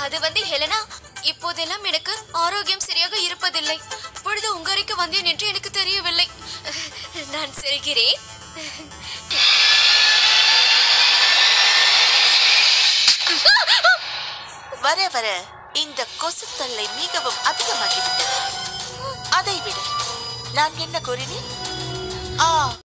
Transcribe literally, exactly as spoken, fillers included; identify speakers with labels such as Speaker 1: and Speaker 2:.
Speaker 1: அது வந்து ஹெலனா, இப்போதெல்லாம் எனக்கு ஆரோக்கியம் சரியாக இருப்பதில்லை. பொழுது உங்க அறைக்கு வந்தேன் என்று எனக்கு தெரியவில்லை. நான் செல்கிறேன்.
Speaker 2: வர வர இந்த கொசு தொல்லை மிகவும் அதிகமாகிவிட்டது. அதை விட நான் என்ன கூறினேன்? ஆ